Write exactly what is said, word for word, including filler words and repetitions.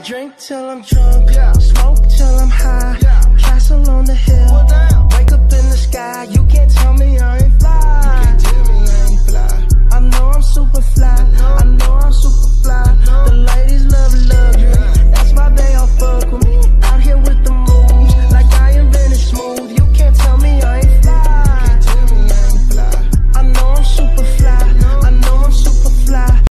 Drink till I'm drunk, yeah. Smoke till I'm high, yeah. Castle on the hill, well, wake up in the sky, you can't